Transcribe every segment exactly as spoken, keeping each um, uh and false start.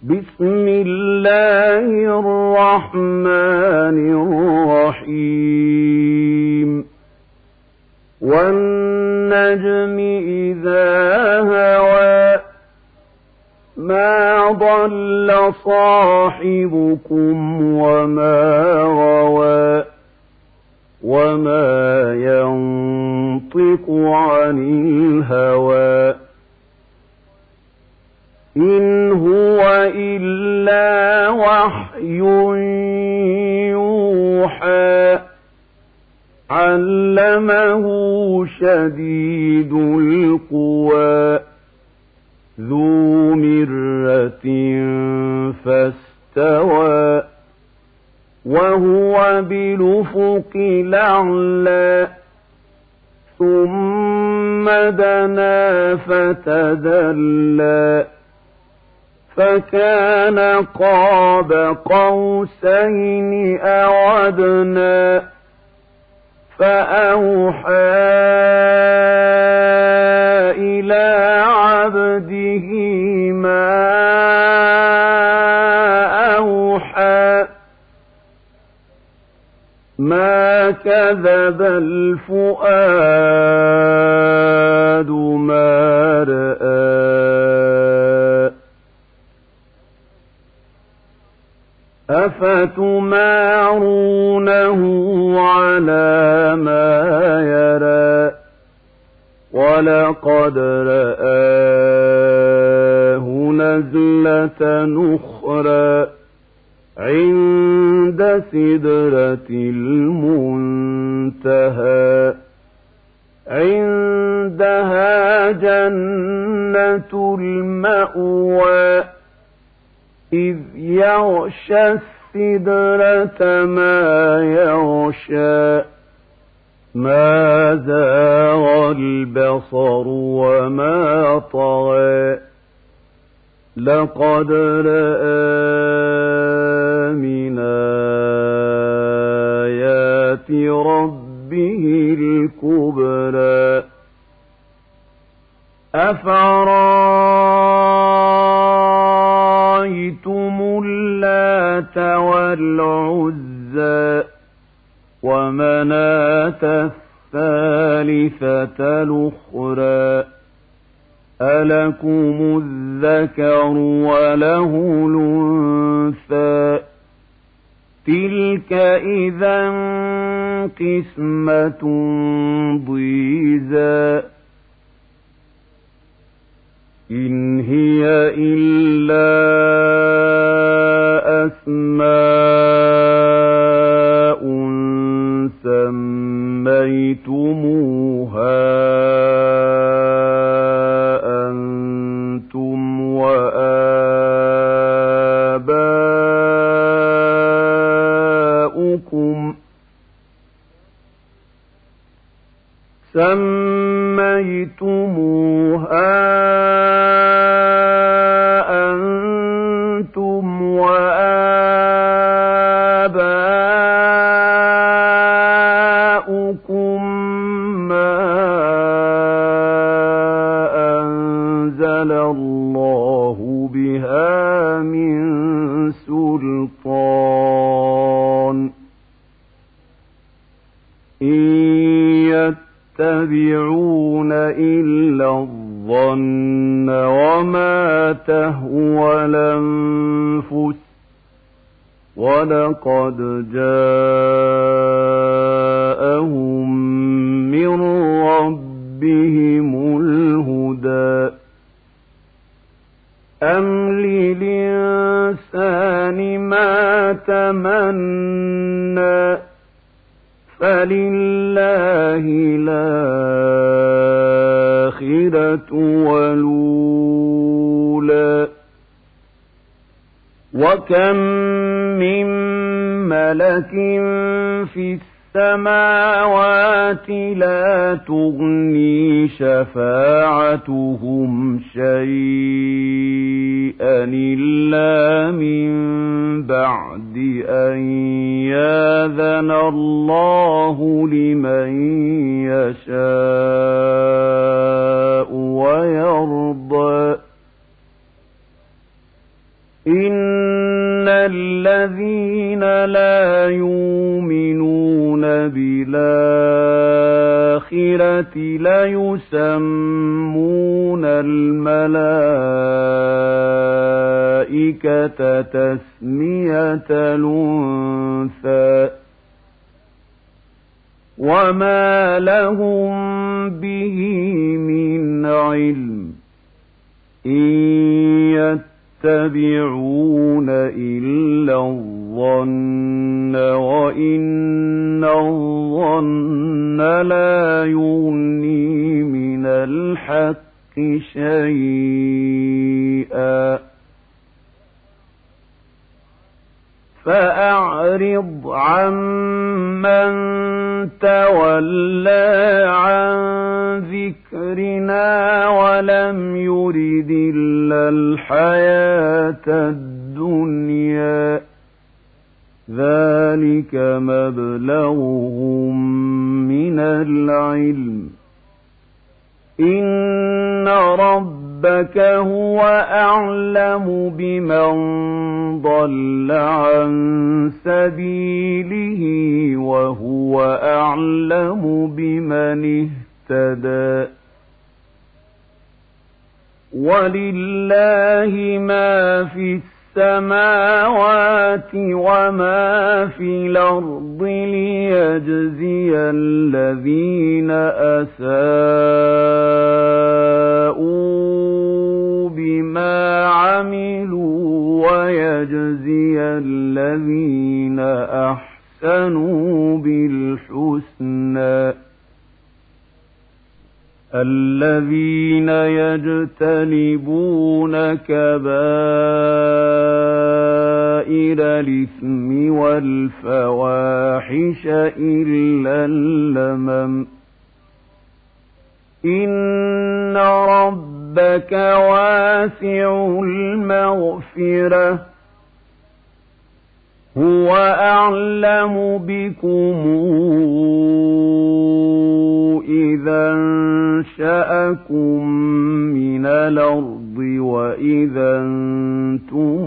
بسم الله الرحمن الرحيم والنجم إذا هوى ما ضل صاحبكم وما غوى وما ينطق عن الهوى إن هو إلا وحي يوحى علمه شديد القوى ذو مرة فاستوى وهو بالأفق الأعلى ثم دنا فتدلى فكان قاب قوسين أو أدنى فأوحى إلى عبده ما أوحى ما كذب الفؤاد ما رأى أفتمارونه على ما يرى ولقد رآه نزلة أخرى عند سدرة المنتهى عندها جنة المأوى إذ يغشى السدرة ما يغشى ما زاغ البصر وما طغى لقد رأى من آيات ربه الكبرى أفرأيتم اللات والعزى ومناة الثالثة الأخرى ألكم الذكر وله الأنثى تلك إذا قسمة ضيزى إن هي إلا أسماء سميتموها أنتم وآباؤكم سميتموها أنتم وآباؤكم ما أنزل الله بها من سلطان إن يتبعون إلا الظن وما تهوى الأنفس ولقد جاءهم من ربهم الهدى أم للإنسان ما تمنى فلله الآخرة والأولى وكم من ملك في السماوات لا تغني شفاعتهم شيئا إلا من بعد أن يأذن الله لمن يشاء ويرضى إن الذين لا يؤمنون بالآخرة ليسمون الملائكة تسمية الأنثى وما لهم به من علم إن يتبعون إلا الظن وإن الظن لا يغني من الحق شيئا فأعرض عمن تولى عن ذكرنا ولم يرد إلا الحياة الدنيا ذلك مبلغهم من العلم إن ربك هو أعلم بمن ضل عن سبيله وهو أعلم بمن اهتدى ولله ما في السماوات وما في الأرض ليجزي الذين أساءوا بما عملوا ويجزي الذين أحسنوا بالحسنى الذين يجتنبون كبائر الإثم والفواحش إلا اللمم إن ربك واسع المغفرة هو أعلم بكم إذا أنشأكم من الأرض وإذا أنتم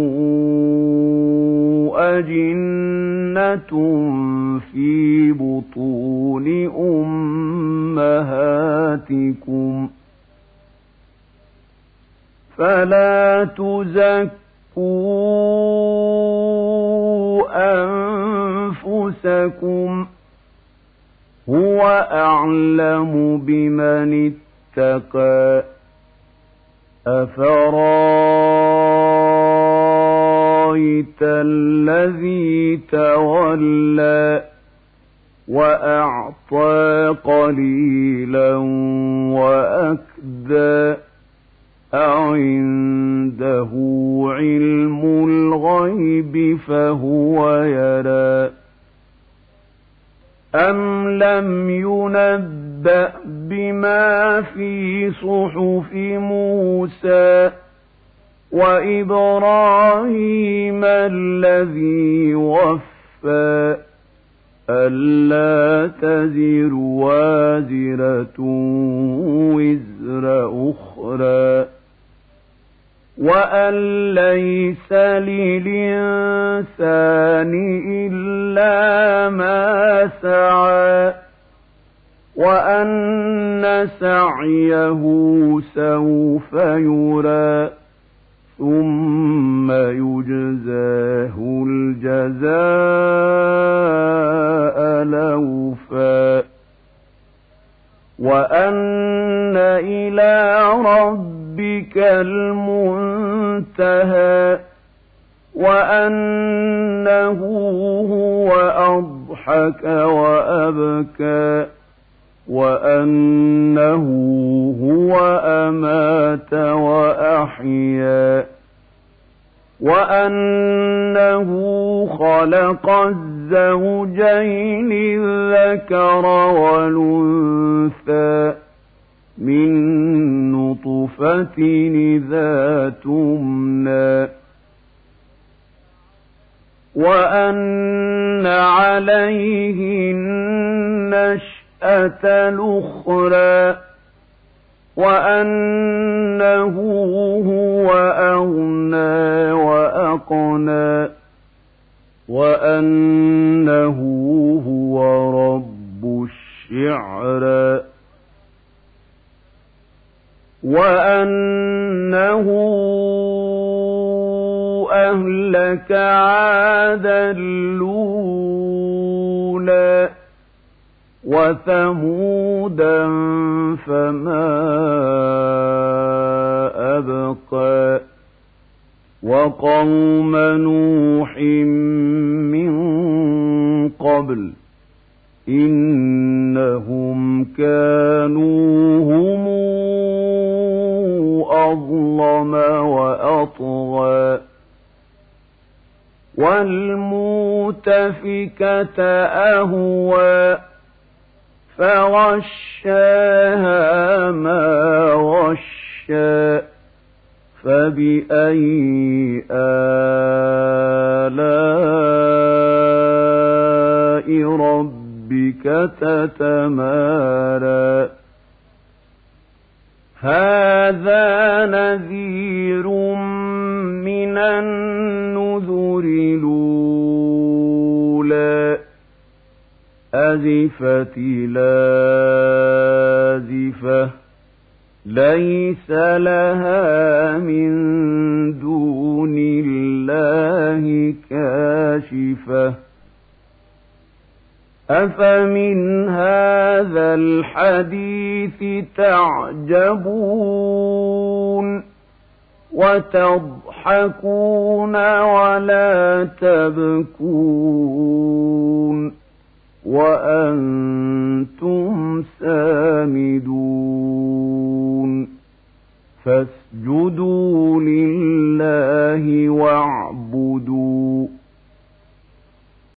أجنة في بطون أمهاتكم فلا تزكوا أنفسكم هو أعلم بمن اتقى أفرايت الذي تولى وأعطى قليلا وأكدى أعنده علم الغيب فهو يرى أم لم ينبأ بما في صحف موسى وإبراهيم الذي وفى ألا تزر وازرة وزر أخرى وأن ليس للإنسان إلا ما سعى وأن سعيه سوف يرى ثم يجزاه الجزاء الأوفى وأن إلى ربك المنتهى وأنه هو أضحك وأبكى وأنه هو أمات وأحيا وأنه خلق الزوجين الذكر والأنثى من نطفة إذا تمنى وأن عليه النشأة الأخرى وأنه هو أغنى إنه أهلك عادا الأولى وثمودا فما أبقى وقوم نوح من قبل إنهم كانوا هم أظلم وأطغى والمؤتفكة أهوى فغشاها ما غشى فبأي آلاء ربك تتمارى هذا نذير من النذر الأولى أزفت لازفة ليس لها من دون الله كاشفة أفمن هذا الحديث تعجبون وتضحكون ولا تبكون وأنتم سامدون فاسجدوا لله واعبدوا